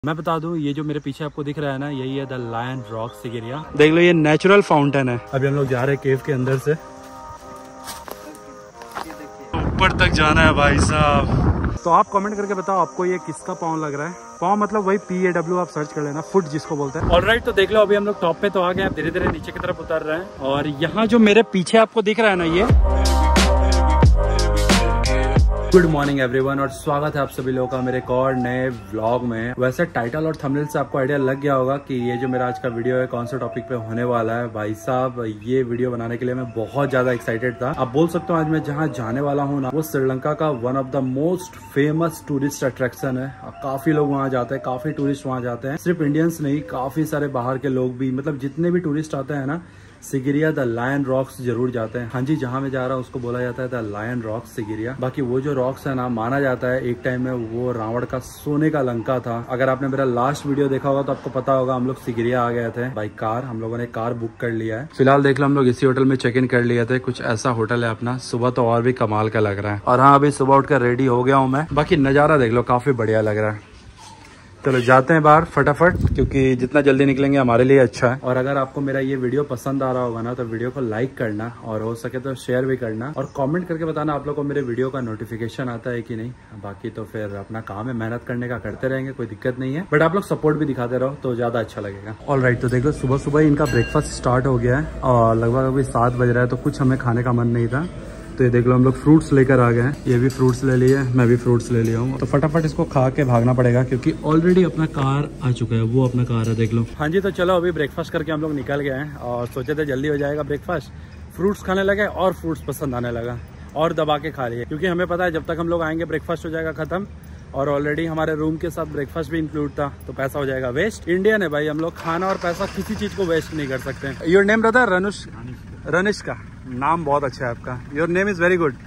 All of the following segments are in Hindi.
मैं बता दूं, ये जो मेरे पीछे आपको दिख रहा है ना, यही है द लायन रॉक सिगिरिया। देख लो, ये नेचुरल फाउंटेन है। अभी हम लोग जा रहे हैं केव के अंदर से, ऊपर तक जाना है भाई साहब। तो आप कमेंट करके बताओ आपको ये किसका पाँव लग रहा है। पाँव मतलब वही PAW, आप सर्च कर लेना, फुट जिसको बोलते हैं। ऑलराइट, तो देख लो अभी हम लोग टॉप पे तो आ गए हैं, धीरे धीरे नीचे की तरफ उतर रहे हैं। और यहाँ जो मेरे पीछे आपको दिख रहा है ना, ये गुड मॉर्निंग एवरीवन और स्वागत है आप सभी लोगों का मेरे एक और नए व्लॉग में। वैसे टाइटल और थंबनेल से आपको आइडिया लग गया होगा कि ये जो मेरा आज का वीडियो है कौन सा टॉपिक पे होने वाला है। भाई साहब, ये वीडियो बनाने के लिए मैं बहुत ज्यादा एक्साइटेड था। आप बोल सकते हो आज मैं जहाँ जाने वाला हूँ ना, वो श्रीलंका का one of the most famous tourist attraction है। काफी लोग वहाँ जाते हैं, काफी टूरिस्ट वहाँ जाते हैं। सिर्फ इंडियंस नहीं, काफी सारे बाहर के लोग भी, मतलब जितने भी टूरिस्ट आते हैं ना, सिगिरिया द लायन रॉक्स जरूर जाते हैं। हाँ जी, जहाँ मैं जा रहा हूँ उसको बोला जाता है द लायन रॉक्स सिगिरिया। बाकी वो जो रॉक्स है ना, माना जाता है एक टाइम में वो रावण का सोने का लंका था। अगर आपने मेरा लास्ट वीडियो देखा होगा तो आपको पता होगा, हम लोग सिगिरिया आ गए थे बाई कार। हम लोगों ने कार बुक कर लिया है। फिलहाल देख लो, हम लोग इसी होटल में चेक इन कर लिए थे। कुछ ऐसा होटल है अपना। सुबह तो और भी कमाल का लग रहा है। और हाँ, अभी सुबह उठकर रेडी हो गया हूँ मैं। बाकी नजारा देख लो, काफी बढ़िया लग रहा है। चलो जाते हैं बाहर फटाफट, क्योंकि जितना जल्दी निकलेंगे हमारे लिए अच्छा है। और अगर आपको मेरा ये वीडियो पसंद आ रहा होगा ना, तो वीडियो को लाइक करना और हो सके तो शेयर भी करना और कमेंट करके बताना आप लोग को मेरे वीडियो का नोटिफिकेशन आता है कि नहीं। बाकी तो फिर अपना काम है, मेहनत करने का करते रहेंगे, कोई दिक्कत नहीं है। बट आप लोग सपोर्ट भी दिखाते रहो तो ज्यादा अच्छा लगेगा। ऑलराइट, तो देखो सुबह सुबह इनका ब्रेकफास्ट स्टार्ट हो गया है और लगभग अभी 7 बज रहा है, तो कुछ हमें खाने का मन नहीं था। तो ये देख लो, हम लोग फ्रूट्स लेकर आ गए हैं। ये भी फ्रूट्स ले लिए, मैं भी फ्रूट्स ले लिया हूँ। तो फटाफट इसको खा के भागना पड़ेगा, क्योंकि ऑलरेडी अपना कार आ चुका है। वो अपना कार है, देख लो। हाँ जी, तो चलो अभी ब्रेकफास्ट करके हम लोग निकल गए हैं और सोचे थे जल्दी हो जाएगा ब्रेकफास्ट। फ्रूट्स खाने लगे और फ्रूट्स पसंद आने लगा और दबा के खा लिए, क्योंकि हमें पता है जब तक हम लोग आएंगे ब्रेकफास्ट हो जाएगा खत्म। और ऑलरेडी हमारे रूम के साथ ब्रेकफास्ट भी इंक्लूड था, तो पैसा हो जाएगा वेस्ट। इंडियन है भाई हम लोग, खाना और पैसा किसी चीज को वेस्ट नहीं कर सकते। Your name brother? रनिश का नाम बहुत अच्छा है आपका। Your name is very good.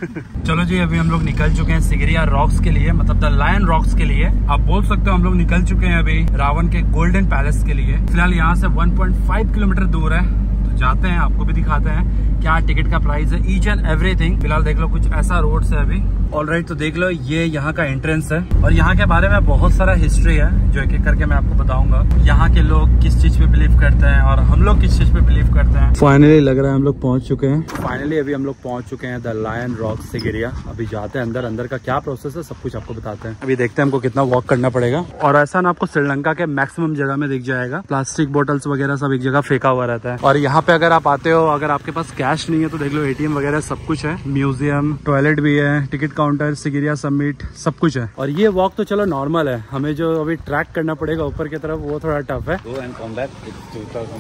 चलो जी, अभी हम लोग निकल चुके हैं सिगिरिया रॉक्स के लिए, मतलब द लायन रॉक्स के लिए। आप बोल सकते हो हम लोग निकल चुके हैं अभी रावण के गोल्डन पैलेस के लिए। फिलहाल यहाँ से 1.5 किलोमीटर दूर है, तो जाते हैं, आपको भी दिखाते हैं क्या टिकट का प्राइस है, ईच एंड एवरीथिंग। फिलहाल देख लो कुछ ऐसा रोड है अभी। ऑलराइट, तो देख लो ये यहाँ का एंट्रेंस है और यहाँ के बारे में बहुत सारा हिस्ट्री है जो एक एक करके मैं आपको बताऊंगा। यहाँ के लोग किस चीज पे बिलीव करते हैं और हम लोग किस चीज पे बिलीव करते हैं। फाइनली लग रहा है हम लोग पहुंच चुके हैं। फाइनली अभी हम लोग पहुंच चुके हैं द लायन रॉक सिगिरिया। अभी जाते हैं अंदर, अंदर का क्या प्रोसेस है सब कुछ आपको बताते हैं। अभी देखते हैं हमको कितना वॉक करना पड़ेगा। और ऐसा ना आपको श्रीलंका के मैक्सिमम जगह में दिख जाएगा, प्लास्टिक बोटल्स वगैरह सब एक जगह फेंका हुआ रहता है। और यहाँ पे अगर आप आते हो, अगर आपके पास कैश नहीं है तो देख लो ATM वगैरह सब कुछ है। म्यूजियम, टॉयलेट भी है, टिकट काउंटर, सिगिरिया समिट सब कुछ है। और ये वॉक तो चलो नॉर्मल है, हमें जो अभी ट्रैक करना पड़ेगा ऊपर की तरफ वो थोड़ा टफ है। Go and come back, it's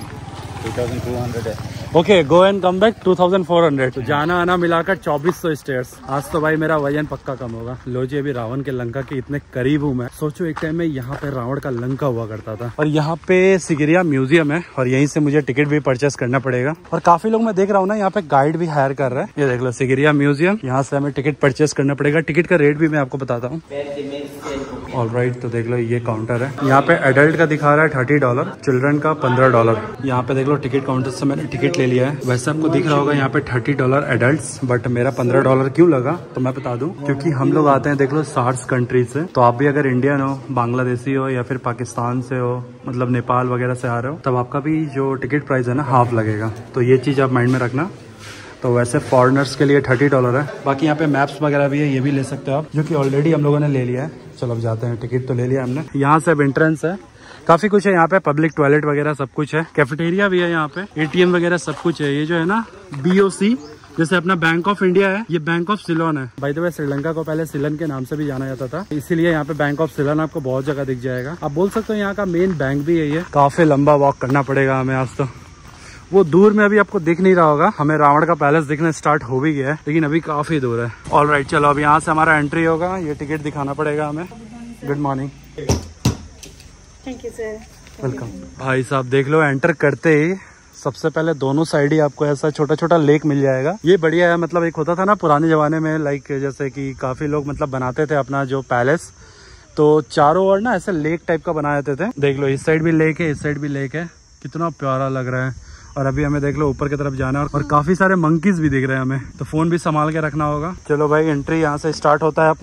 2200 है। Okay, go and come back 2400। तो जाना आना मिलाकर 2400 स्टेयर्स। आज तो भाई मेरा वजन पक्का कम होगा। लो जी, अभी रावण के लंका के इतने करीब हूँ मैं। सोचो एक टाइम में यहाँ पे रावण का लंका हुआ करता था। और यहाँ पे सिगिरिया म्यूजियम है और यहीं से मुझे टिकट भी परचेस करना पड़ेगा। और काफी लोग मैं देख रहा हूँ ना, यहाँ पे गाइड भी हायर कर रहा है। ये देख लो सिगिरिया म्यूजियम, यहाँ से हमें टिकट परचेस करना पड़ेगा। टिकट का रेट भी मैं आपको बताता हूँ। ऑलराइट, तो देख लो ये काउंटर है। यहाँ पे एडल्ट का दिखा रहा है $30, चिल्ड्रन का $15। यहाँ पे देख लो टिकट काउंटर से मैंने टिकट ले लिया है। वैसे आपको दिख रहा होगा यहाँ पे $30 एडल्ट्स, बट मेरा $15 क्यों लगा तो मैं बता दूं, क्योंकि हम लोग आते हैं देख लो SAARC कंट्री से। तो आप भी अगर इंडियन हो, बांग्लादेशी हो या फिर पाकिस्तान से हो, मतलब नेपाल वगैरह से आ रहे हो, तब आपका भी जो टिकट प्राइस है ना हाफ लगेगा। तो ये चीज आप माइंड में रखना। तो वैसे फॉरेनर्स के लिए $30 है। बाकी यहाँ पे मैप्स वगैरह भी है, ये भी ले सकते हो आप, जो कि ऑलरेडी हम लोगों ने ले लिया है। चलो अब जाते हैं, टिकट तो ले लिया हमने। यहाँ से अब एंट्रेंस है, काफी कुछ है यहाँ पे, पब्लिक टॉयलेट वगैरह सब कुछ है, कैफेटेरिया भी है यहाँ पे, ATM वगैरह सब कुछ है। ये जो है ना BOC, जैसे अपना बैंक ऑफ इंडिया है, ये बैंक ऑफ सिलोन है। बाय द वे, श्रीलंका को पहले सिलन के नाम से भी जाना जाता था, इसीलिए यहाँ पे बैंक ऑफ सिलन आपको बहुत जगह दिख जाएगा। आप बोल सकते हो यहाँ का मेन बैंक भी यही है। काफी लंबा वॉक करना पड़ेगा हमें आज तो। वो दूर में अभी आपको दिख नहीं रहा होगा, हमें रावण का पैलेस दिखने स्टार्ट हो भी गया है, लेकिन अभी काफी दूर है। ऑलराइट, चलो अब यहाँ से हमारा एंट्री होगा, ये टिकट दिखाना पड़ेगा हमें। Good morning. Thank you sir. Welcome. भाई साहब देख लो, एंटर करते ही सबसे पहले दोनों साइड ही आपको ऐसा छोटा छोटा लेक मिल जाएगा। ये बढ़िया है, मतलब एक होता था ना पुराने जमाने में, लाइक जैसे कि काफी लोग मतलब बनाते थे अपना जो पैलेस, तो चारों ओर ना ऐसे लेक टाइप का बना देते थे। देख लो इस साइड भी लेक है, इस साइड भी लेक है, कितना प्यारा लग रहा है। और अभी हमें देख लो ऊपर की तरफ जाना है और काफी सारे मंकीज भी दिख रहे हैं हमें, तो फोन भी संभाल के रखना होगा। चलो भाई, एंट्री यहाँ से स्टार्ट होता है अपना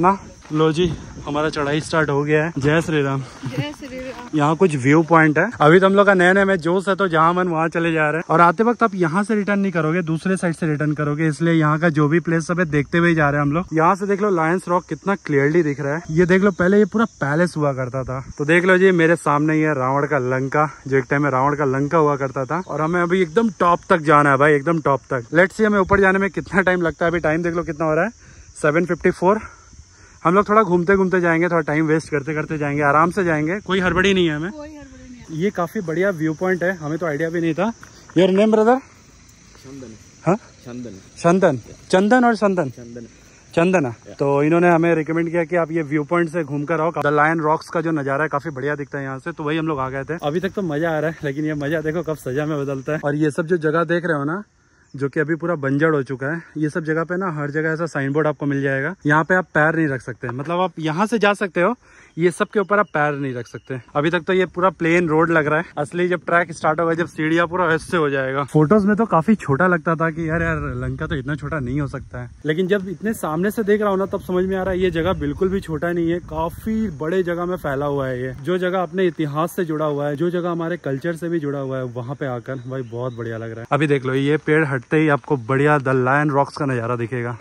लो जी, हमारा चढ़ाई स्टार्ट हो गया है। जय श्री राम। जय श्री राम। यहाँ कुछ व्यू पॉइंट है। अभी तो हम लोग का नए नए में जोश है, तो जहाँ मन वहाँ चले जा रहे हैं। और आते वक्त आप यहाँ से रिटर्न नहीं करोगे, दूसरे साइड से रिटर्न करोगे, इसलिए यहाँ का जो भी प्लेस सब है देखते हुए जा रहे हैं हम लोग। यहाँ से देख लो लायंस रॉक कितना क्लियरली दिख रहा है। ये देख लो, पहले ये पूरा पैलेस हुआ करता था। तो देख लो जी, मेरे सामने ही है रावण का लंका, जो एक टाइम में रावण का लंका हुआ करता था। और हमें अभी एकदम टॉप तक जाना है भाई, एकदम टॉप तक। लेट्स सी हमें ऊपर जाने में कितना टाइम लगता है। अभी टाइम देख लो कितना हो रहा है, 7:54। हम लोग थोड़ा घूमते घूमते जाएंगे, थोड़ा टाइम वेस्ट करते करते जाएंगे, आराम से जाएंगे, कोई हड़बड़ी नहीं है हमें। कोई हड़बड़ी नहीं है। ये काफी बढ़िया व्यू पॉइंट है, हमें तो आइडिया भी नहीं था। Your name brother? Chandan. हाँ, चंदन। चंदन और संदन? चंदन है। तो इन्होंने हमें रिकमेंड किया कि आप ये व्यू पॉइंट से घूम कर आओ। द लायन रॉक्स का जो नजारा है काफी बढ़िया दिखता है यहाँ से, तो वही हम लोग आ गए थे। अभी तक तो मजा आ रहा है, लेकिन ये मजा देखो कब सजा में बदलता है। और ये सब जो जगह देख रहे हो ना, जो कि अभी पूरा बंजर हो चुका है, ये सब जगह पे ना हर जगह ऐसा साइन बोर्ड आपको मिल जाएगा। यहाँ पे आप पैर नहीं रख सकते, मतलब आप यहाँ से जा सकते हो, ये सब के ऊपर आप पैर नहीं रख सकते। अभी तक तो ये पूरा प्लेन रोड लग रहा है। असली जब ट्रैक स्टार्ट होगा, जब सीढ़ियाँ पूरा ऐसे हो जाएगा। फोटोज में तो काफी छोटा लगता था कि यार लंका तो इतना छोटा नहीं हो सकता है, लेकिन जब इतने सामने से देख रहा हूँ ना, तब समझ में आ रहा है ये जगह बिल्कुल भी छोटा नहीं है, काफी बड़े जगह में फैला हुआ है। ये जो जगह अपने इतिहास से जुड़ा हुआ है, जो जगह हमारे कल्चर से भी जुड़ा हुआ है, वहाँ पे आकर भाई बहुत बढ़िया लग रहा है। अभी देख लो, ये पेड़ हटते ही आपको बढ़िया द लायन रॉक्स का नजारा दिखेगा।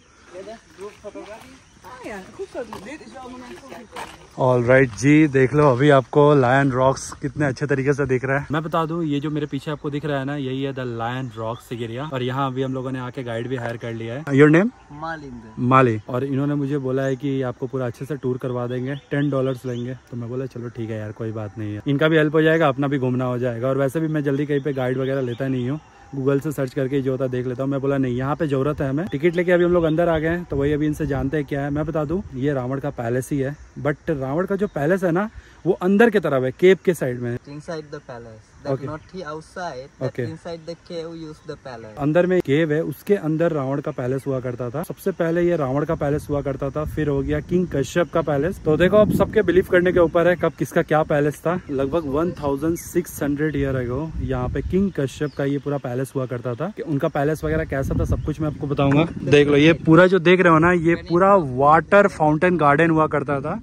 ऑलराइट जी, देख लो अभी आपको लायन रॉक्स कितने अच्छे तरीके से दिख रहा है। मैं बता दूं, ये जो मेरे पीछे आपको दिख रहा है ना, यही है द लायन रॉक्स एरिया। और यहाँ अभी हम लोगों ने आके गाइड भी हायर कर लिया है। Your name? माली। और इन्होंने मुझे बोला है कि आपको पूरा अच्छे से टूर करवा देंगे, $10 लेंगे। तो मैं बोला चलो ठीक है यार, कोई बात नहीं है, इनका भी हेल्प हो जाएगा, अपना भी घूमना हो जाएगा। और वैसे भी मैं जल्दी कहीं पे गाइड वगैरह लेता नहीं हूँ, गूगल से सर्च करके जो होता देख लेता हूँ। मैं बोला नहीं, यहाँ पे जरूरत है हमें। टिकट लेके अभी हम लोग अंदर आ गए हैं, तो वही अभी इनसे जानते हैं क्या है। मैं बता दूं, ये रावण का पैलेस ही है, बट रावण का जो पैलेस है ना, वो अंदर के तरफ है, केव के साइड में। Inside the palace, that not he outside, that inside the cave use the palace. अंदर में केव है, उसके अंदर रावण का पैलेस हुआ करता था। सबसे पहले ये रावण का पैलेस हुआ करता था, फिर हो गया किंग कश्यप का पैलेस। तो देखो अब सबके बिलीव करने के ऊपर है कब किसका क्या पैलेस था। लगभग 1600 ईयर अगो यहाँ पे किंग कश्यप का ये पूरा पैलेस हुआ करता था। कि उनका पैलेस वगैरह कैसा था सब कुछ मैं आपको बताऊंगा। देख लो, ये पूरा जो देख रहे हो ना, ये पूरा वाटर फाउंटेन गार्डन हुआ करता था।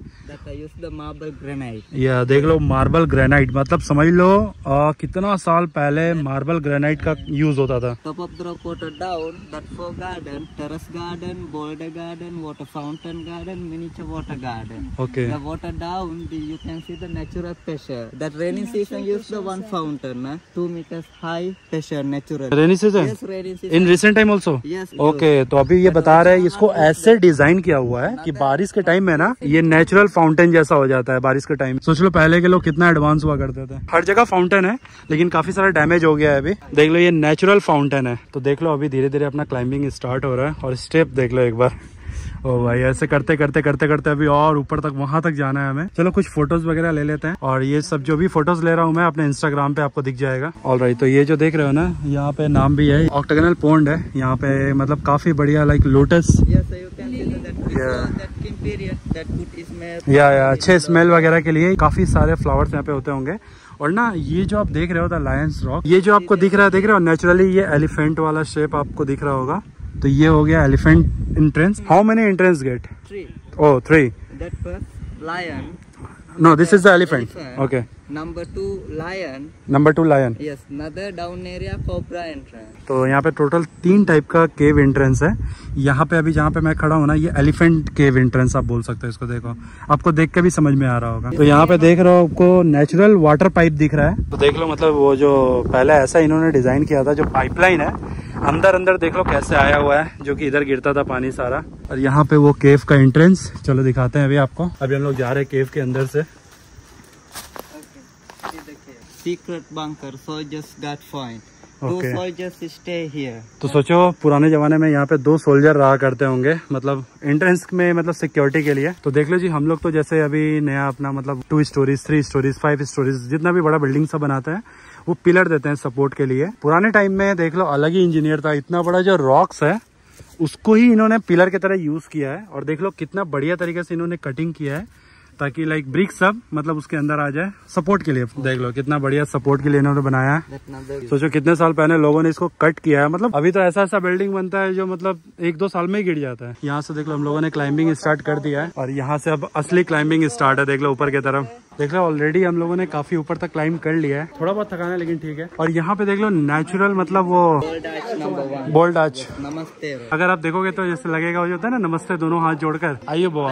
या देख लो, मार्बल ग्रेनाइट, मतलब समझ लो कितना साल पहले मार्बल ग्रेनाइट का यूज होता था। Top of the water down, that for garden, terrace garden, boulder garden, water fountain garden, miniature water garden. Okay. The water down, you can see the natural pressure. That rainy season use the one fountain, 2 meters high pressure natural. Rainy season? Yes, rainy season. In recent time also? Yes. ओके, तो अभी ये बता रहे हैं इसको ऐसे डिजाइन किया हुआ है कि बारिश के टाइम में ना ये नेचुरल फाउंटेन जैसा हो जाता है बारिश के टाइम। सोच लो पहले के लोग कितना एडवांस हुआ करते थे। हर जगह फाउंटेन है, लेकिन काफी सारा डैमेज हो गया है अभी। देख लो, ये नेचुरल फाउंटेन है। तो देख लो अभी धीरे धीरे अपना क्लाइंबिंग स्टार्ट हो रहा है। और स्टेप देख लो एक बार, ओ भाई, ऐसे करते करते करते करते अभी और ऊपर तक, वहां तक जाना है हमें। चलो कुछ फोटोज वगैरह ले लेते हैं, और ये सब जो भी फोटोज ले रहा हूँ मैं अपने इंस्टाग्राम पे आपको दिख जाएगा। ऑलराइट, तो ये जो देख रहे हो ना, यहाँ पे नाम भी है, ऑक्टागोनल पॉन्ड है यहाँ पे, मतलब काफी बढ़िया, लाइक लोटस। या अच्छे स्मेल वगैरह के लिए काफी सारे फ्लावर्स यहाँ पे होते होंगे। और ना ये जो आप देख रहे हो द लायंस रॉक, ये जो आपको दिख रहा है नेचुरली ये एलिफेंट वाला शेप आपको दिख रहा होगा। तो ये हो गया elephant entrance. How many entrance gate? 3. Oh, 3. That first lion. No, this is the elephant. Okay. Number 2 lion. Number 2 lion. Yes, another down area cobra entrance. तो यहाँ पे टोटल 3 टाइप का केव एंट्रेंस है। यहाँ पे अभी जहाँ पे मैं खड़ा हूँ ना, ये एलिफेंट केव एंट्रेंस आप बोल सकते हो इसको। देखो, आपको देख के भी समझ में आ रहा होगा। तो यहाँ पे देख रहे हो आपको नेचुरल वाटर पाइप दिख रहा है। तो देख लो, मतलब वो जो पहले ऐसा इन्होंने डिजाइन किया था, जो पाइपलाइन है अंदर अंदर देख लो कैसे आया हुआ है, जो कि इधर गिरता था पानी सारा। और यहाँ पे वो केव का एंट्रेंस, चलो दिखाते हैं अभी आपको। अभी हम लोग जा रहे हैं केव के अंदर से। Secret bunker, soldiers got point. Okay. 2 soldiers stay here. तो सोचो पुराने जमाने में यहाँ पे 2 सोल्जर रहा करते होंगे, मतलब एंट्रेंस में, मतलब सिक्योरिटी के लिए। तो देख लो जी, हम लोग तो जैसे अभी नया अपना मतलब 2 स्टोरीज, 3 स्टोरीज, 5 स्टोरीज, जितना भी बड़ा बिल्डिंग सब बनाते हैं, वो पिलर देते हैं सपोर्ट के लिए। पुराने टाइम में देख लो अलग ही इंजीनियर था। इतना बड़ा जो रॉक्स है उसको ही इन्होंने पिलर की तरह यूज किया है। और देख लो कितना बढ़िया तरीके से इन्होंने कटिंग किया है, ताकि लाइक ब्रिक सब मतलब उसके अंदर आ जाए सपोर्ट के लिए। देख लो कितना बढ़िया सपोर्ट के लिए इन्होंने बनाया है। सोचो कितने साल पहले लोगों ने इसको कट किया है। मतलब अभी तो ऐसा ऐसा बिल्डिंग बनता है जो मतलब 1-2 साल में ही गिर जाता है। यहाँ से देख लो हम लोगों ने क्लाइंबिंग स्टार्ट कर दिया है और यहाँ से अब असली क्लाइंबिंग स्टार्ट है। देख लो ऊपर की तरफ, देख लो ऑलरेडी हम लोगों ने काफी ऊपर तक क्लाइंब कर लिया है। थोड़ा बहुत थकाना है लेकिन ठीक है। और यहाँ पे देख लो नेचुरल मतलब वो बोल्ड आर्च। नमस्ते। अगर आप देखोगे तो जैसे लगेगा वो जो होता है ना नमस्ते दोनों हाथ जोड़कर आइए बोआ।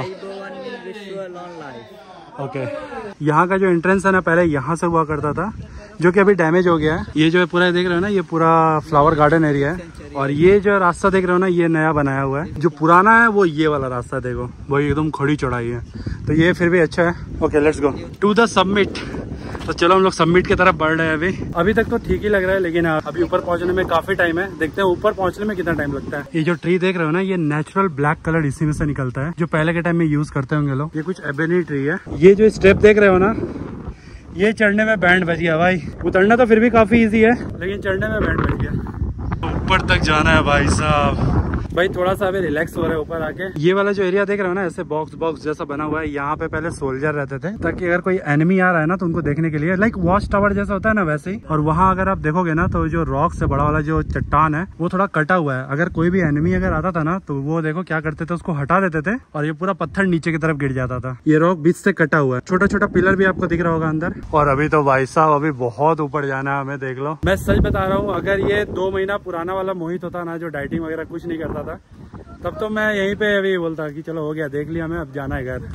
ओके यहाँ का जो एंट्रेंस है ना पहले यहाँ से हुआ करता था जो कि अभी डैमेज हो गया है। ये जो है पूरा देख रहे हो ना ये पूरा फ्लावर गार्डन एरिया है और ये जो रास्ता देख रहे हो ना ये नया बनाया हुआ है। जो पुराना है वो ये वाला रास्ता देखो वो एकदम खड़ी चढ़ाई है तो ये फिर भी अच्छा है। Okay let's go to the submit. तो चलो हम लोग सबमिट की तरफ बढ़ रहे हैं। अभी तक तो ठीक ही लग रहा है लेकिन अभी ऊपर पहुंचने में काफी टाइम है। देखते हैं ऊपर पहुंचने में कितना टाइम लगता है। ये जो ट्री देख रहे हो ना ये नेचुरल ब्लैक कलर इसी में से निकलता है जो पहले के टाइम में यूज करते होंगे लोग। ये कुछ एबेनी ट्री है। ये जो स्टेप देख रहे हो ना ये चढ़ने में बैंड बज गया भाई। उतरना तो फिर भी काफी इजी है लेकिन चढ़ने में बैंड बज गया। ऊपर तक जाना है भाई साहब। भाई थोड़ा सा अभी रिलैक्स हो रहा है ऊपर आके। ये वाला जो एरिया देख रहे हो ना ऐसे बॉक्स जैसा बना हुआ है। यहाँ पे पहले सोल्जर रहते थे ताकि अगर कोई एनिमी आ रहा है ना तो उनको देखने के लिए लाइक वॉच टावर जैसा होता है ना वैसे ही। और वहाँ अगर आप देखोगे ना तो जो रॉक से बड़ा वाला जो चट्टान है वो थोड़ा कटा हुआ है। अगर कोई भी एनिमी अगर आता था ना तो वो देखो क्या करते थे उसको हटा देते थे और ये पूरा पत्थर नीचे की तरफ गिर जाता था। ये रॉक बीच से कटा हुआ है। छोटा छोटा पिलर भी आपको दिख रहा होगा अंदर। और अभी तो भाई साहब अभी बहुत ऊपर जाना है हमें। देख लो मैं सच बता रहा हूँ अगर ये 2 महीना पुराना वाला मोहित होता ना जो डाइटिंग वगैरह कुछ नहीं करता था तब तो मैं यहीं पे अभी बोलता कि चलो हो गया देख लिया मैं अब जाना है घर।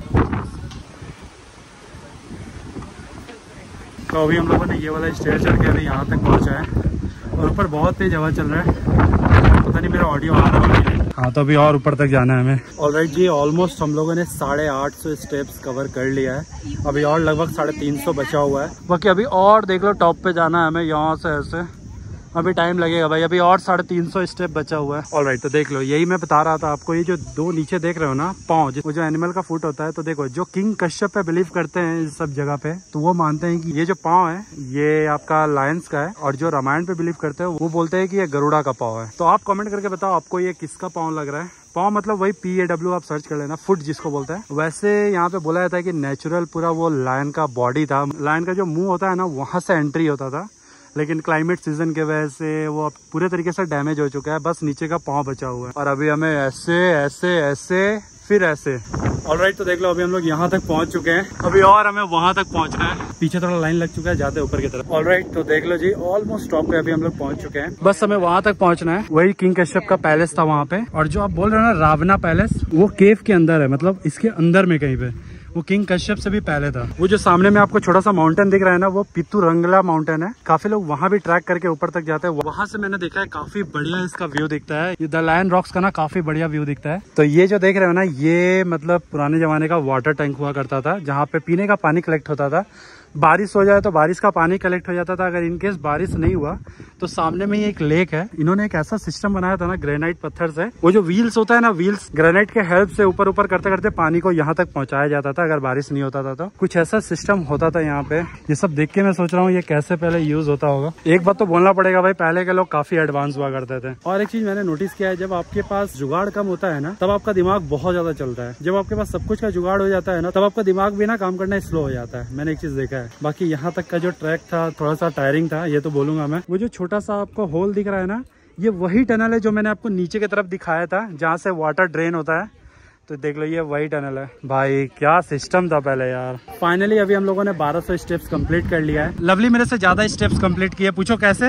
तो अभी हम लोगों ने ये वाला स्टेयर चढ़ के अभी यहाँ तक पहुँचा है और ऊपर बहुत तेज हवा चल रहा है। पता नहीं मेरा ऑडियो आ रहा है। हाँ तो अभी और ऊपर तक जाना है हमें। ऑलराइट जी ऑलमोस्ट हम लोगों ने 850 स्टेप्स कवर कर लिया है। अभी और लगभग 350 बचा हुआ है। बाकी अभी और देख लो टॉप पे जाना है हमें यहाँ से ऐसे। अभी टाइम लगेगा भाई अभी और 350 स्टेप बचा हुआ है। ऑलराइट तो देख लो यही मैं बता रहा था आपको। ये जो 2 नीचे देख रहे हो ना पाँव वो जो एनिमल का फुट होता है तो देखो जो किंग कश्यप पे बिलीव करते हैं इस सब जगह पे तो वो मानते हैं कि ये जो पाँव है ये आपका लायंस का है। और जो रामायण पे बिलीव करते हैं वो बोलते हैं कि ये गरुड़ा का पाँव है। तो आप कमेंट करके बताओ आपको ये किसका पाँव लग रहा है। पाँव मतलब वही PAW आप सर्च कर लेना फुट जिसको बोलते हैं। वैसे यहाँ पे बोला जाता है कि नेचुरल पूरा वो लायन का बॉडी था। लायन का जो मुंह होता है ना वहां से एंट्री होता था लेकिन क्लाइमेट सीजन के वजह से वो अब पूरे तरीके से डैमेज हो चुका है। बस नीचे का पाँव बचा हुआ है और अभी हमें ऐसे ऐसे ऐसे फिर ऐसे। ऑलराइट तो देख लो अभी हम लोग यहाँ तक पहुँच चुके हैं। अभी और हमें वहां तक पहुँचना है। पीछे थोड़ा लाइन लग चुका है जाते ऊपर की तरफ। ऑलराइट तो देख लो जी ऑलमोस्ट टॉप पे अभी हम लोग पहुँच चुके हैं। बस हमें वहां तक पहुँचना है। वही किंग कश्यप का पैलेस था वहाँ पे। और जो आप बोल रहे हो ना रावना पैलेस वो केव के अंदर है मतलब इसके अंदर में कहीं पे। वो किंग कश्यप से भी पहले था। वो जो सामने में आपको छोटा सा माउंटेन दिख रहा है ना वो पितुरंगला माउंटेन है। काफी लोग वहाँ भी ट्रैक करके ऊपर तक जाते हैं। वहां से मैंने देखा है काफी बढ़िया इसका व्यू दिखता है। ये द लायन रॉक्स का ना काफी बढ़िया व्यू दिखता है। तो ये जो देख रहे हो ना ये मतलब पुराने जमाने का वाटर टैंक हुआ करता था जहाँ पे पीने का पानी कलेक्ट होता था। बारिश हो जाए तो बारिश का पानी कलेक्ट हो जाता था। अगर इनकेस बारिश नहीं हुआ तो सामने में ही एक लेक है। इन्होंने एक ऐसा सिस्टम बनाया था ना ग्रेनाइट पत्थर से। वो जो व्हील्स होता है ना व्हील्स ग्रेनाइट के हेल्प से ऊपर ऊपर करते करते पानी को यहाँ तक पहुँचाया जाता था। अगर बारिश नहीं होता था तो कुछ ऐसा सिस्टम होता था यहाँ पे। ये सब देख के मैं सोच रहा हूँ ये कैसे पहले यूज होता होगा। एक बात तो बोलना पड़ेगा भाई पहले के लोग काफी एडवांस हुआ करते थे। और एक चीज मैंने नोटिस किया है जब आपके पास जुगाड़ कम होता है ना तब आपका दिमाग बहुत ज्यादा चलता है। जब आपके पास सब कुछ का जुगाड़ हो जाता है ना तब आपका दिमाग भी ना काम करना स्लो हो जाता है। मैंने एक चीज देखा है। बाकी यहाँ का जो ट्रैक था थोड़ा सा टायरिंग था ये तो बोलूंगा मैं। वो जो छोटा सा आपको होल दिख रहा है ना ये वही टनल है जो मैंने आपको नीचे की तरफ दिखाया था जहाँ से वाटर ड्रेन होता है। तो देख लो ये वही टनल है। भाई क्या सिस्टम था पहले यार। फाइनली अभी हम लोगों ने 1200 स्टेप्स कंप्लीट कर लिया है। लवली मेरे से ज्यादा स्टेप्स कंप्लीट किए। पूछो कैसे।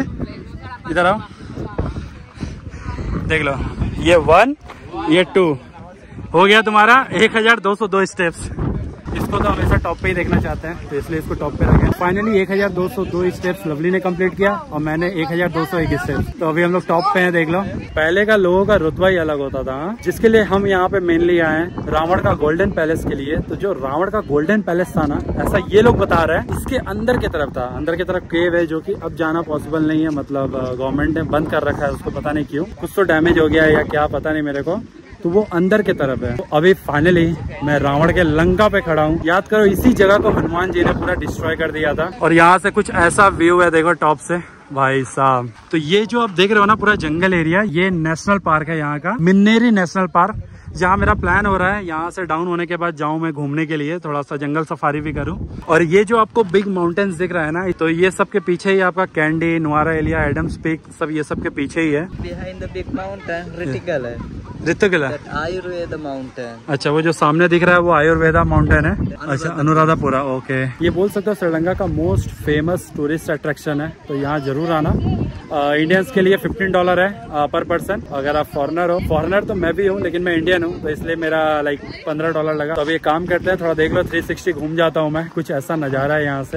इधर आओ देख लो ये 1 ये 2 हो गया तुम्हारा 1202 स्टेप्स। इसको तो हमेशा टॉप पे ही देखना चाहते हैं तो इसलिए इसको टॉप पे रखें। फाइनली 1202 स्टेप्स लवली ने कंप्लीट किया और मैंने 1201 स्टेप्स। तो अभी हम लोग टॉप पे हैं देख लो। पहले का लोगों का रुतबा ही अलग होता था जिसके लिए हम यहाँ पे मेनली आए हैं रावण का गोल्डन पैलेस के लिए। तो जो रावण का गोल्डन पैलेस था ना ऐसा ये लोग बता रहे हैं इसके अंदर की तरफ था। अंदर की तरफ केव है जो कि अब जाना पॉसिबल नहीं है। मतलब गवर्नमेंट ने बंद कर रखा है उसको। पता नहीं क्यों कुछ तो डैमेज हो गया है या क्या पता नहीं मेरे को। तो वो अंदर की तरफ है। तो अभी फाइनली मैं रावण के लंका पे खड़ा हूँ। याद करो इसी जगह को हनुमान जी ने पूरा डिस्ट्रॉय कर दिया था। और यहाँ से कुछ ऐसा व्यू है देखो टॉप से भाई साहब। तो ये जो आप देख रहे हो ना पूरा जंगल एरिया ये नेशनल पार्क है यहाँ का मिन्नेरी नेशनल पार्क जहाँ मेरा प्लान हो रहा है यहाँ से डाउन होने के बाद जाऊँ मैं घूमने के लिए, थोड़ा सा जंगल सफारी भी करूँ। और ये जो आपको बिग माउंटेन्स दिख रहा है ना, तो ये सब के पीछे ही आपका कैंडी, नुआरा एलिया, एडम्स पीक, सब ये सब के पीछे ही है। Behind the big mountain, Ritigal है। रितिकल है, आयुर्वेदा माउंटेन। अच्छा वो जो सामने दिख रहा है वो आयुर्वेदा माउंटेन है। अच्छा अनुराधापुरा, ओके। ये बोल सकते हो श्रीलंका का मोस्ट फेमस टूरिस्ट अट्रैक्शन है, तो यहाँ जरूर आना। इंडियंस के लिए $15 है पर पर्सन। अगर आप फॉरेनर हो, फॉरेनर तो मैं भी हूँ लेकिन मैं इंडियन हूँ, तो इसलिए मेरा लाइक $15 लगा। तो अभी एक काम करते हैं, थोड़ा देख लो 360 घूम जाता हूँ मैं। कुछ ऐसा नज़ारा है यहाँ से।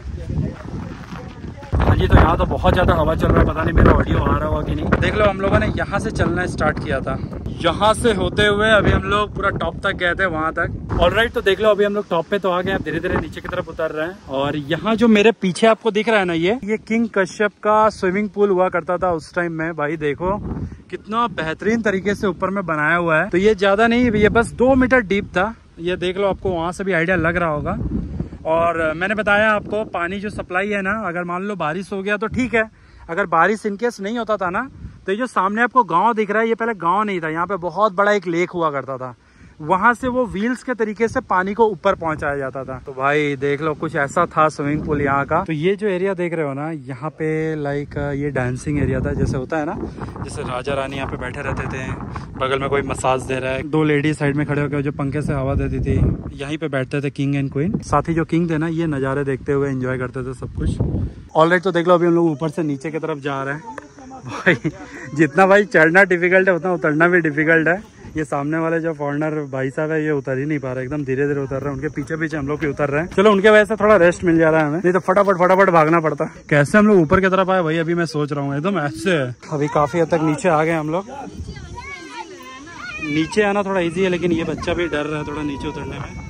हाँ जी, तो यहाँ तो बहुत ज़्यादा हवा चल रहा है, पता नहीं मेरा ऑडियो आ रहा होगा कि नहीं। देख लो हम लोगों ने यहाँ से चलना स्टार्ट किया था, यहाँ से होते हुए अभी हम लोग पूरा टॉप तक गए थे, वहाँ तक। ऑलराइट, तो देख लो अभी हम लोग टॉप पे तो आ गए, अब धीरे धीरे नीचे की तरफ उतर रहे हैं। और यहाँ जो मेरे पीछे आपको दिख रहा है ना, ये किंग कश्यप का स्विमिंग पूल हुआ करता था उस टाइम में। भाई देखो कितना बेहतरीन तरीके से ऊपर में बनाया हुआ है। तो ये ज्यादा नहीं, ये बस 2 मीटर डीप था। ये देख लो, आपको वहां से भी आइडिया लग रहा होगा। और मैंने बताया आपको पानी जो सप्लाई है ना, अगर मान लो बारिश हो गया तो ठीक है, अगर बारिश इनकेस नहीं होता था ना, तो ये जो सामने आपको गांव दिख रहा है, ये पहले गांव नहीं था, यहाँ पे बहुत बड़ा एक लेक हुआ करता था। वहां से वो व्हील्स के तरीके से पानी को ऊपर पहुंचाया जाता था। तो भाई देख लो कुछ ऐसा था स्विमिंग पूल यहाँ का। तो ये जो एरिया देख रहे हो ना, यहाँ पे लाइक ये डांसिंग एरिया था, जैसे होता है ना, जैसे राजा रानी यहाँ पे बैठे रहते थे, बगल में कोई मसाज दे रहा है, 2 लेडीज साइड में खड़े होकर जो पंखे से हवा देती थी, यहीं पे बैठते थे किंग एंड क्वीन। साथ ही जो किंग थे ना, ये नज़ारे देखते हुए एंजॉय करते थे सब कुछ। ऑलराइट, तो देख लो अभी हम लोग ऊपर से नीचे की तरफ जा रहे हैं। भाई जितना भाई चढ़ना डिफिकल्ट है, उतना उतरना भी डिफिकल्ट है। ये सामने वाले जो फॉरेनर भाई साहब है, ये उतर ही नहीं पा रहे, एकदम धीरे धीरे उतर रहे हैं। उनके पीछे पीछे हम लोग भी उतर रहे हैं। चलो उनके वजह से थोड़ा रेस्ट मिल जा रहा है हमें, नहीं तो फटाफट भागना पड़ता। कैसे हम लोग ऊपर की तरफ आए भाई, अभी मैं सोच रहा हूँ, एकदम ऐसे। अभी काफी हद तक नीचे आ गए हम लोग। नीचे आना थोड़ा इजी है, लेकिन ये बच्चा भी डर रहा है थोड़ा नीचे उतरने में।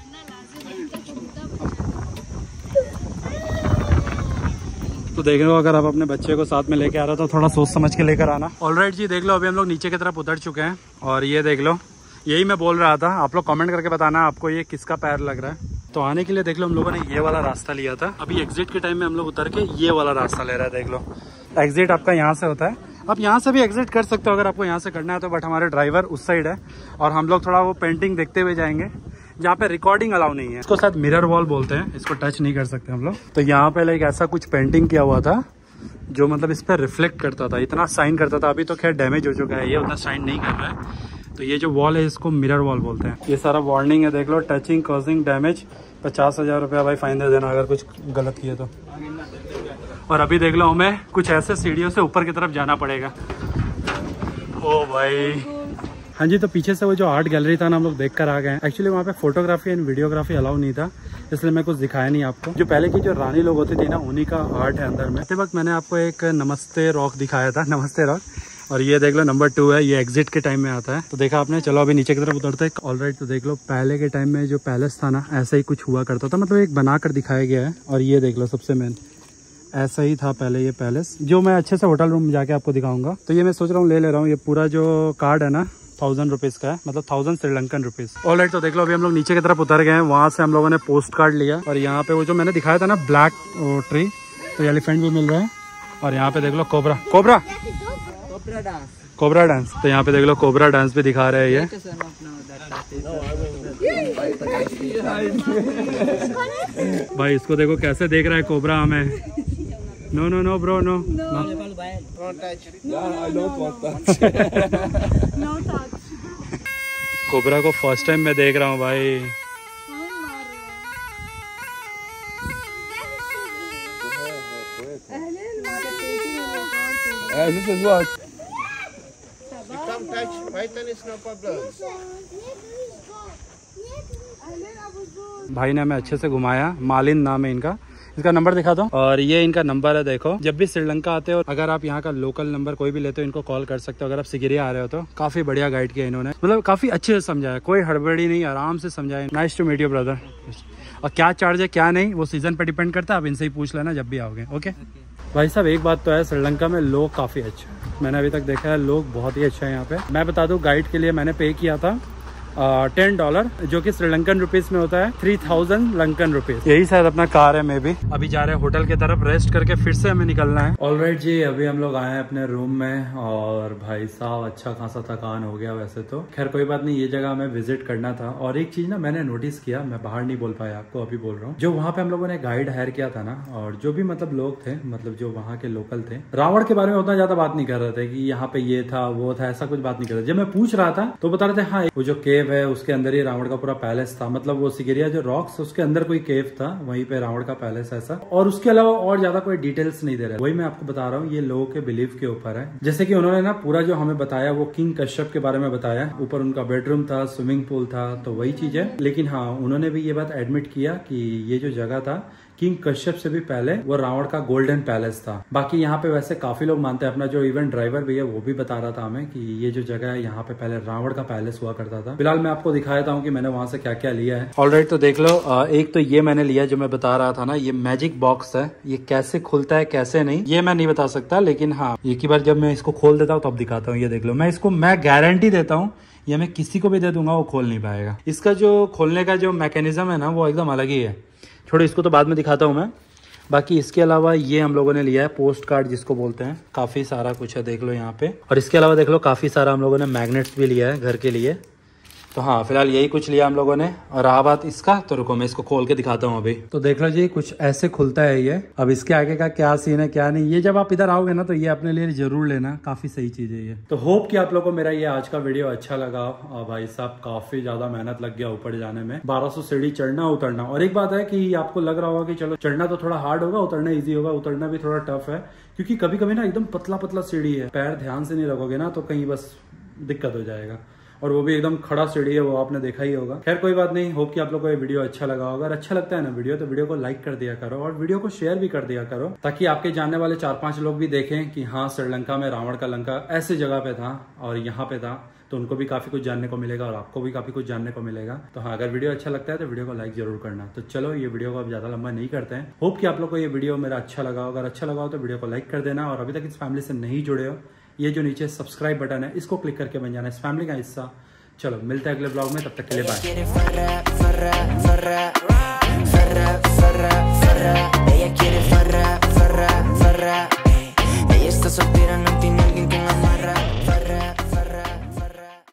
तो देख लो, अगर आप अपने बच्चे को साथ में लेके आ रहे हो तो थोड़ा सोच समझ के लेकर आना। ऑलराइट जी, देख लो अभी हम लोग नीचे की तरफ उतर चुके हैं। और ये देख लो, यही मैं बोल रहा था, आप लोग कमेंट करके बताना आपको ये किसका पैर लग रहा है। तो आने के लिए देख लो हम लोगों ने ये वाला रास्ता लिया था। अभी एग्जिट के टाइम में हम लोग उतर के ये वाला रास्ता ले रहे हैं। देख लो, एग्जिट आपका यहाँ से होता है, आप यहाँ से भी एग्जिट कर सकते हो अगर आपको यहाँ से करना है तो। बट हमारे ड्राइवर उस साइड है और हम लोग थोड़ा वो पेंटिंग देखते हुए जाएंगे, जहाँ पे रिकॉर्डिंग अलाउ नहीं है। इसको शायद मिरर वॉल बोलते हैं, इसको टच नहीं कर सकते हम लोग। तो यहाँ पे लाइक ऐसा कुछ पेंटिंग किया हुआ था जो मतलब इस पर रिफ्लेक्ट करता था, इतना शाइन करता था। अभी तो खैर डैमेज हो चुका है, ये उतना शाइन नहीं कर रहा है। तो ये जो वॉल है इसको मिरर वॉल बोलते हैं। ये सारा वार्निंग है, देख लो, टचिंग कॉजिंग डैमेज, 50,000 रुपया भाई फाइन दे देना अगर कुछ गलत किए तो। और अभी देख लो हमें कुछ ऐसे सीढ़ियों से ऊपर की तरफ जाना पड़ेगा। ओ भाई, हाँ जी, तो पीछे से वो जो आर्ट गैलरी था ना, हम लोग देख कर आ गए हैं। एक्चुअली वहाँ पे फोटोग्राफी एंड वीडियोग्राफी अलाउ नहीं था, इसलिए मैं कुछ दिखाया नहीं आपको। जो पहले की जो रानी लोग होती थी ना, उन्हीं का आर्ट है अंदर में। इस वक्त मैंने आपको एक नमस्ते रॉक दिखाया था, नमस्ते रॉक। और ये देख लो नंबर 2 है, ये एग्जिट के टाइम में आता है। तो देखा आपने। चलो अभी नीचे की तरफ उतरते हैं। ऑलराइट, तो देख लो पहले के टाइम में जो पैलेस था ना, ऐसा ही कुछ हुआ करता था, मतलब एक बना कर दिखाया गया है। और ये देख लो सबसे मेन, ऐसा ही था पहले ये पैलेस, जो मैं अच्छे से होटल रूम जाके आपको दिखाऊंगा। तो ये मैं सोच रहा हूँ ले रहा हूँ। ये पूरा जो कार्ड है ना 1000 रुपीज़ का है, मतलब 1000 श्रीलंकन रुपीज़। ऑलराइट, तो देख लो अभी हम लोग नीचे की तरफ उतर गए हैं। वहाँ से हम लोगों ने पोस्ट कार्ड लिया और यहाँ पे वो जो मैंने दिखाया था ना ब्लैक ट्री, तो एलिफेंट भी मिल रहा है। और यहाँ पे देख लो कोबरा डांस। तो यहाँ पे देख लो कोबरा डांस भी दिखा रहे हैं ये। भाई इसको देखो कैसे देख रहा है कोबरा हमें। No bro, no. कोबरा को फर्स्ट टाइम मैं देख रहा हूँ भाई। भाई ने हमें अच्छे से घुमाया। मालिन नाम है इनका, इसका नंबर दिखा दो। और ये इनका नंबर है, देखो। जब भी श्रीलंका आते हो, अगर आप यहाँ का लोकल नंबर कोई भी लेते हो, इनको कॉल कर सकते हो। अगर आप सिगिरिया आ रहे हो तो काफी बढ़िया गाइड किया इन्होंने, मतलब काफी अच्छे से समझाया, कोई हड़बड़ी नहीं, आराम से समझाया। Nice to meet you brother. और क्या चार्ज है क्या नहीं, वो सीजन पे डिपेंड करता है, आप इनसे ही पूछ लेना जब भी आओगे। ओके भाई साहब, एक बात तो है, श्रीलंका में लोग काफी अच्छे हैं। मैंने अभी तक देखा है, लोग बहुत ही अच्छा है यहाँ पे। मैं बता दूं, गाइड के लिए मैंने पे किया था $10, जो कि श्रीलंकन रुपीज में होता है 3000 लंकन रुपीज। यही शायद अपना कार है। मैं भी अभी जा रहे हैं होटल की तरफ, रेस्ट करके फिर से हमें निकलना है। ऑलराइट जी, अभी हम लोग आए हैं अपने रूम में और भाई साहब अच्छा खासा थकान हो गया वैसे तो। खैर कोई बात नहीं, ये जगह हमें विजिट करना था। और एक चीज ना मैंने नोटिस किया, मैं बाहर नहीं बोल पाया आपको, अभी बोल रहा हूँ। जो वहाँ पे हम लोगों ने गाइड हायर किया था ना, और जो भी मतलब लोग थे, मतलब जो वहाँ के लोकल थे, रावण के बारे में उतना ज्यादा बात नहीं कर रहे थे कि यहाँ पे ये था वो था, ऐसा कुछ बात नहीं कर रहे। जब मैं पूछ रहा था तो बता रहे थे हाँ वो जो केव है उसके अंदर ही रावण का पूरा पैलेस था, मतलब वो सिगेरिया जो रॉक्स उसके अंदर कोई केव था, वहीं पे रावण का पैलेस ऐसा। और उसके अलावा और ज्यादा कोई डिटेल्स नहीं दे रहे। वही मैं आपको बता रहा हूँ, ये लोगों के बिलीव के ऊपर है। जैसे कि उन्होंने ना पूरा जो हमें बताया वो किंग कश्यप के बारे में बताया, ऊपर उनका बेडरूम था, स्विमिंग पूल था, तो वही चीज है। लेकिन हाँ उन्होंने भी ये बात एडमिट किया कि ये जो जगह था किंग कश्यप से भी पहले वो रावण का गोल्डन पैलेस था। बाकी यहाँ पे वैसे काफी लोग मानते हैं, अपना जो इवेंट ड्राइवर भी है वो भी बता रहा था हमें कि ये जो जगह है यहाँ पे पहले रावण का पैलेस हुआ करता था। फिलहाल मैं आपको दिखा देता हूँ कि मैंने वहां से क्या क्या लिया है। ऑलराइट, तो देख लो, एक तो ये मैंने लिया जो मैं बता रहा था ना, ये मैजिक बॉक्स है। ये कैसे खुलता है कैसे नहीं ये मैं नहीं बता सकता, लेकिन हाँ एक ही बार जब मैं इसको खोल देता हूँ तब दिखाता हूँ। ये देख लो, मैं गारंटी देता हूँ ये मैं किसी को भी दे दूंगा वो खोल नहीं पाएगा। इसका जो खोलने का जो मैकेनिज्म है ना वो एकदम अलग ही है। छोड़ो इसको, तो बाद में दिखाता हूँ मैं। बाकी इसके अलावा ये हम लोगों ने लिया है पोस्ट कार्ड जिसको बोलते हैं, काफी सारा कुछ है देख लो यहाँ पे। और इसके अलावा देख लो काफी सारा हम लोगों ने मैग्नेट्स भी लिया है घर के लिए। तो हाँ फिलहाल यही कुछ लिया हम लोगों ने। और रहा बात इसका, तो रुको मैं इसको खोल के दिखाता हूँ अभी। तो देख लो जी, कुछ ऐसे खुलता है ये। अब इसके आगे का क्या सीन है क्या नहीं, ये जब आप इधर आओगे ना तो ये अपने लिए जरूर लेना, काफी सही चीज है ये। तो होप कि आप लोगों को मेरा ये आज का वीडियो अच्छा लगा। भाई साहब काफी ज्यादा मेहनत लग गया ऊपर जाने में, 1200 सीढ़ी चढ़ना उतरना। और एक बात है कि आपको लग रहा होगा कि चलो चढ़ना तो थोड़ा हार्ड होगा, उतरना ईजी होगा, उतरना भी थोड़ा टफ है, क्योंकि कभी कभी ना एकदम पतला पतला सीढ़ी है, पैर ध्यान से नहीं रखोगे ना तो कहीं बस दिक्कत हो जाएगा। और वो भी एकदम खड़ा सीढ़ी है, वो आपने देखा ही होगा। खैर कोई बात नहीं, होप कि आप लोगों को ये वीडियो अच्छा लगा होगा। अगर अच्छा लगता है ना वीडियो तो वीडियो को लाइक कर दिया करो और वीडियो को शेयर भी कर दिया करो, ताकि आपके जानने वाले 4-5 लोग भी देखें कि हाँ श्रीलंका में रावण का लंका ऐसी जगह पे था और यहाँ पे था, तो उनको भी काफी कुछ जानने को मिलेगा और आपको भी काफी कुछ जानने को मिलेगा। तो हाँ अगर वीडियो अच्छा लगता है तो वीडियो को लाइक जरूर करना। तो चलो ये वीडियो को अब ज्यादा लंबा नहीं करते हैं। होप कि आप लोग को ये वीडियो मेरा अच्छा लगा। अगर अच्छा लगा हो तो वीडियो को लाइक कर देना, और अभी तक इस फैमिली से नहीं जुड़े हो, ये जो नीचे सब्सक्राइब बटन है इसको क्लिक करके बन जाना इस फैमिली का हिस्सा। चलो मिलते हैं अगले ब्लॉग में, तब तक के लिए बाय।